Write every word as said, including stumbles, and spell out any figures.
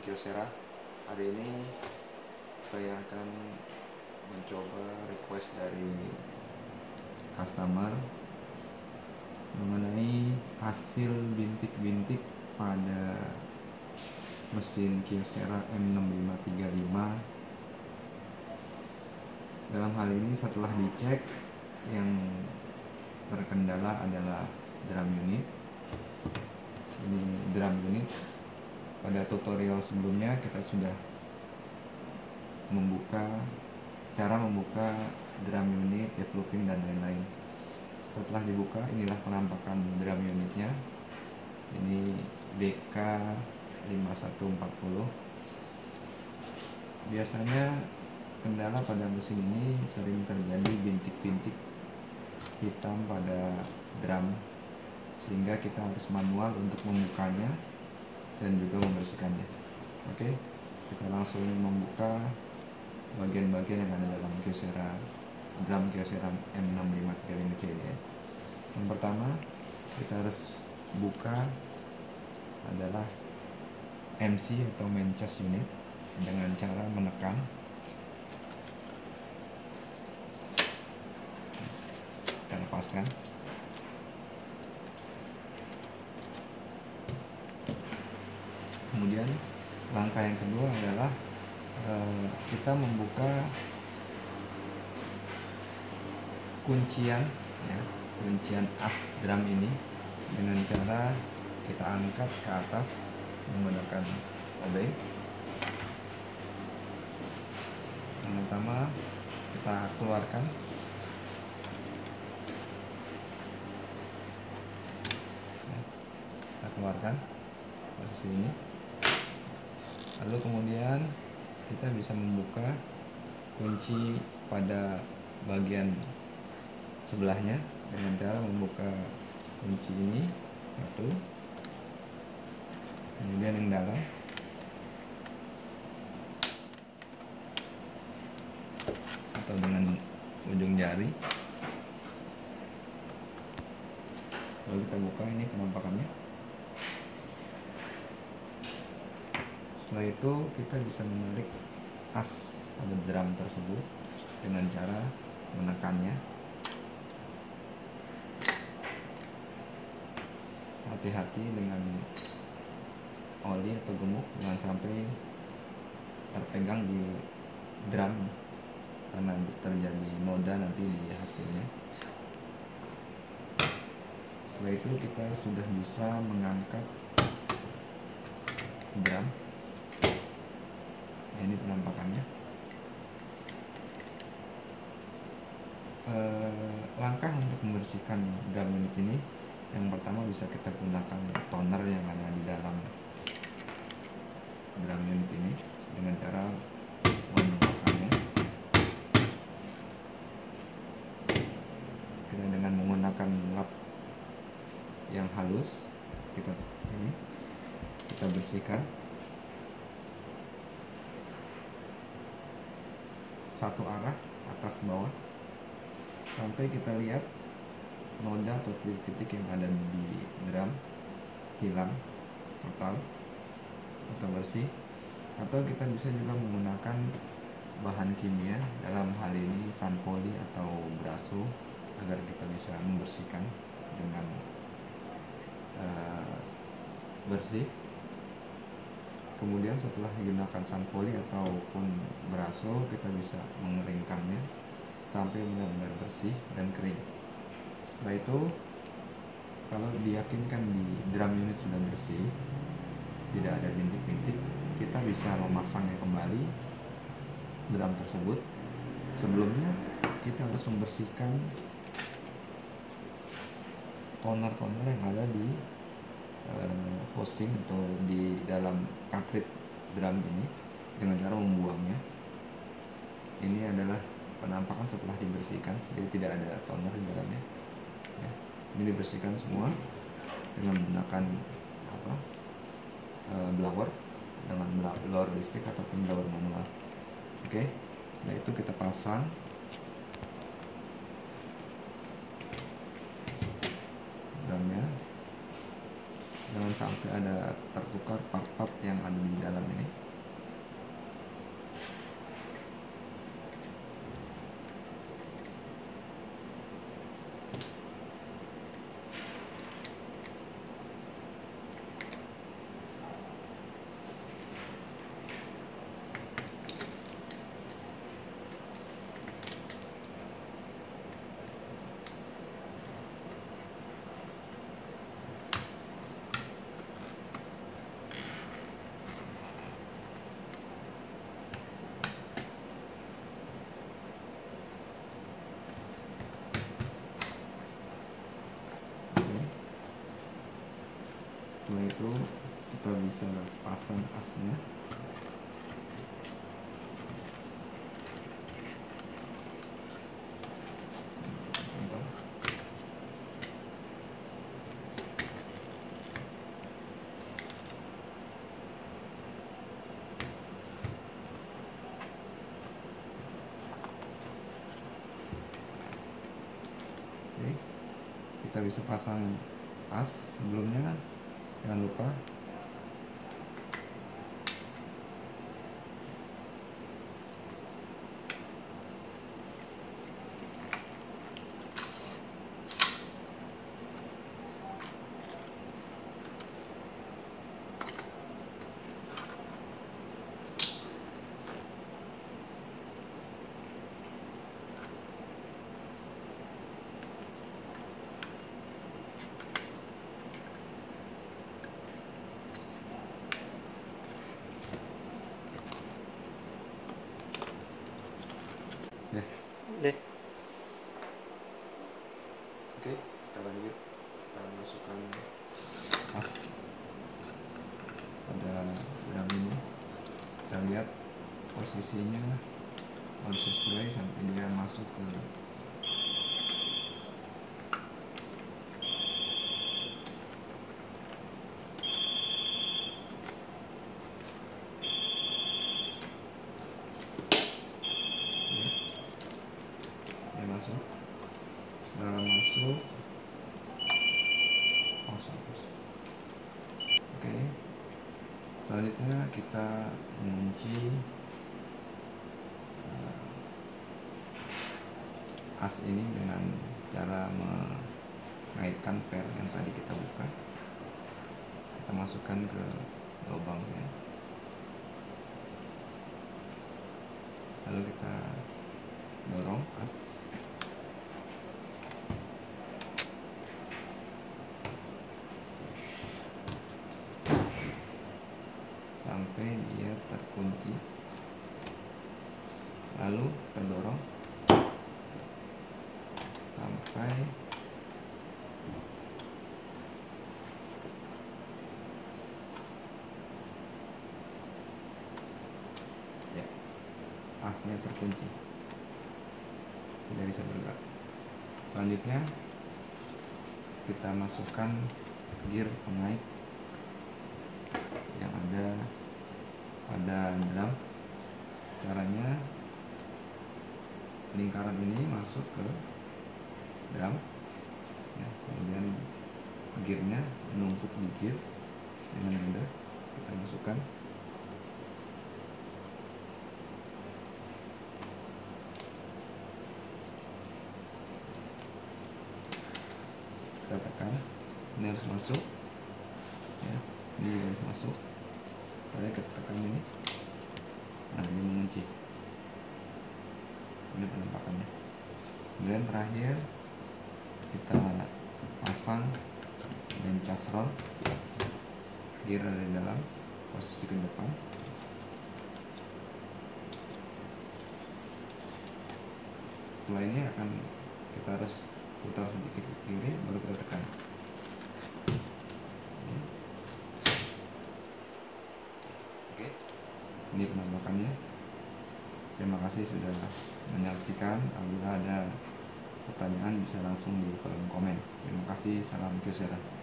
Kyocera. Hari ini saya akan mencoba request dari customer mengenai hasil bintik-bintik pada mesin Kyocera M enam lima tiga lima. Dalam hal ini setelah dicek, yang terkendala adalah drum unit. Ini drum unit. Pada tutorial sebelumnya kita sudah membuka cara membuka drum unit, developing dan lain-lain. Setelah dibuka, inilah penampakan drum unitnya. Ini D K lima satu empat nol. Biasanya kendala pada mesin ini sering terjadi bintik-bintik hitam pada drum, sehingga kita harus manual untuk membukanya dan juga membersihkannya. Oke, kita langsung membuka bagian-bagian yang ada dalam Kyocera drum Kyocera M enam lima tiga lima C ini ya. Yang pertama kita harus buka adalah M C atau main chest unit dengan cara menekan. Kita lepaskan. Kemudian langkah yang kedua adalah uh, kita membuka kuncian ya, kuncian as drum ini dengan cara kita angkat ke atas menggunakan obeng. Yang pertama kita keluarkan. Ya, kita keluarkan posisi ini. Lalu kemudian kita bisa membuka kunci pada bagian sebelahnya dengan cara membuka kunci ini satu, kemudian yang dalam, atau dengan ujung jari. Lalu kita buka, ini penampakannya. Setelah itu kita bisa menarik as pada drum tersebut dengan cara menekannya. Hati-hati dengan oli atau gemuk, jangan sampai terpegang di drum karena terjadi noda nanti di hasilnya. Setelah itu kita sudah bisa mengangkat drum. Nah, ini penampakannya. E, langkah untuk membersihkan drum unit ini, yang pertama bisa kita gunakan toner yang ada di dalam drum unit ini dengan cara menumpahkannya. Kita dengan menggunakan lap yang halus, kita ini kita bersihkan satu arah atas bawah sampai kita lihat noda atau titik-titik yang ada di drum hilang total atau bersih. Atau kita bisa juga menggunakan bahan kimia, dalam hal ini sanpoli atau braso, agar kita bisa membersihkan dengan uh, bersih. Kemudian setelah menggunakan sanpoli ataupun braso, kita bisa mengeringkannya sampai benar-benar bersih dan kering. Setelah itu, kalau diyakinkan di drum unit sudah bersih, tidak ada bintik-bintik, kita bisa memasangnya kembali drum tersebut. Sebelumnya kita harus membersihkan toner-toner yang ada di Uh, housing atau di dalam cartridge drum ini dengan cara membuangnya. Ini adalah penampakan setelah dibersihkan, jadi tidak ada toner di dalamnya ya. Ini dibersihkan semua dengan menggunakan apa uh, blower, dengan blower listrik ataupun blower manual. Oke, setelah itu kita pasang drumnya. jangan sampai ada tertukar part-part yang ada di dalam ini. Setelah itu kita bisa pasang asnya. Oke, kita bisa pasang as. Sebelumnya jangan lupa ya. Deh. Oke, kita lanjut. Kita masukkan as pada drum ini. Kita lihat posisinya harus sesuai sampai dia masuk ke masuk. Setelah masuk, oh, oke. Selanjutnya kita mengunci uh, as ini dengan cara mengaitkan per yang tadi kita buka. Kita masukkan ke lubangnya, lalu kita dorong as. Sampai dia terkunci, lalu terdorong sampai ya asnya terkunci, tidak bisa bergerak. Selanjutnya kita masukkan gear pengait yang ada pada drum. Caranya lingkaran ini masuk ke drum ya, kemudian gearnya menumpuk di gear dengan mudah. Kita masukkan, kita tekan, ini harus masuk ya, ini harus masuk. Setelah kita tekan ini, nah ini mengunci. Ini penampakannya. Kemudian terakhir kita pasang dan casrol, gear ada di dalam posisi ke depan. Setelah ini akan kita harus putar sedikit ke kiri, baru kita tekan. Oke, ini penampakannya. Terima kasih sudah menyaksikan. Apabila ada pertanyaan bisa langsung di kolom komen. Terima kasih. Salam Kyocera.